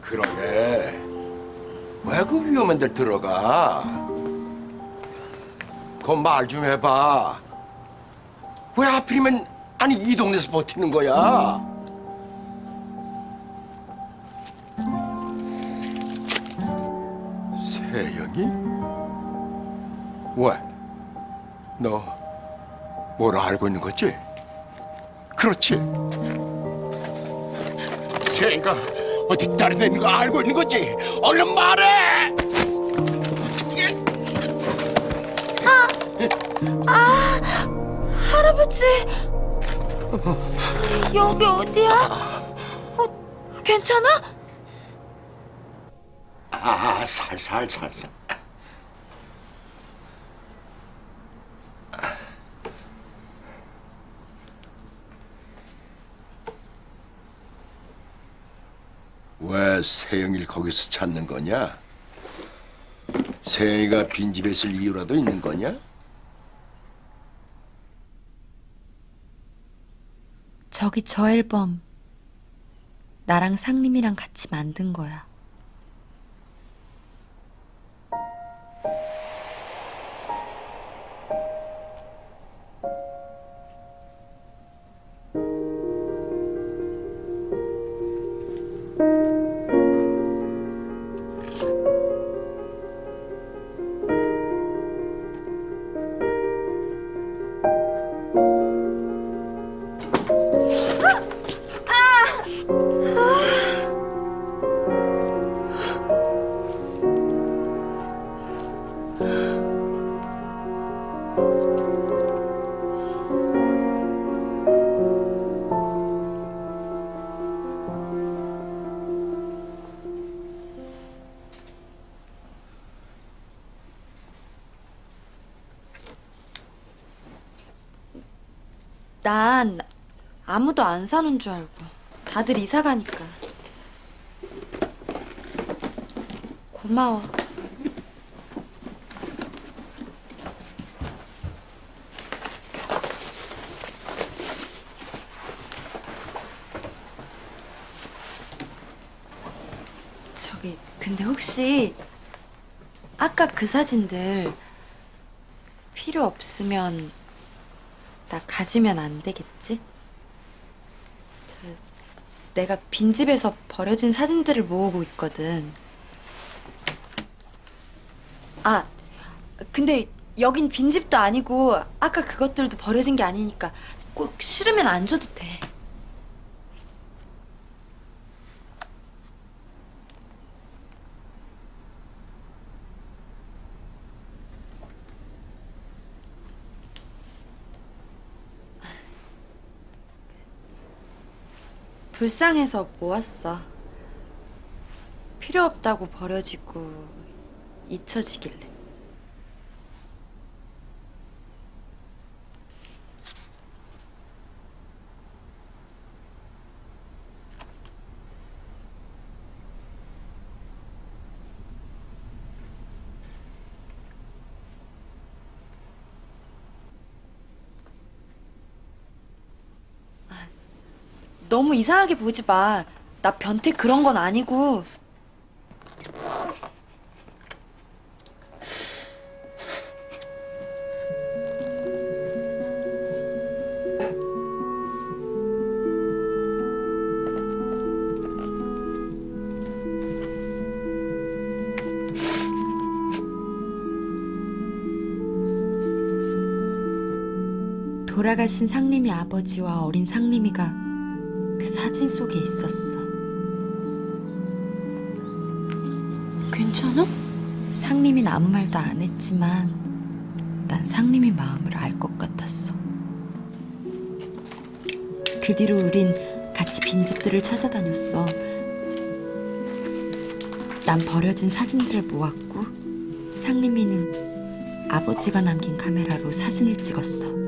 그러게. 왜 그 위험한 데 들어가? 그 말 좀 해봐. 왜 하필이면 아니 이 동네에서 버티는 거야? 세영이? 왜? 너 뭐라 알고 있는 거지? 그렇지? 세영이가 어디 다른 데 있는 거 알고 있는 거지? 얼른 말해! 할아버지, 여기 어디야? 괜찮아? 살살. 왜 세영이를 거기서 찾는 거냐? 세영이가 빈집에 있을 이유라도 있는 거냐? 저기 저 앨범 나랑 상림이랑 같이 만든 거야. 난 아무도 안 사는 줄 알고. 다들 이사 가니까. 고마워. 저기 근데 혹시 아까 그 사진들 필요 없으면 나 가지면 안 되겠지? 내가 빈집에서 버려진 사진들을 모으고 있거든. 근데 여긴 빈집도 아니고 아까 그것들도 버려진 게 아니니까 꼭 싫으면 안 줘도 돼. 불쌍해서 모았어. 필요 없다고 버려지고 잊혀지길래. 너무 이상하게 보지 마. 나 변태 그런 건 아니고. 돌아가신 상림이 아버지와 어린 상림이가 그 사진 속에 있었어. 괜찮아? 상림이는 아무 말도 안 했지만 난 상림이 마음을 알 것 같았어. 그 뒤로 우린 같이 빈집들을 찾아다녔어. 난 버려진 사진들을 모았고 상림이는 아버지가 남긴 카메라로 사진을 찍었어.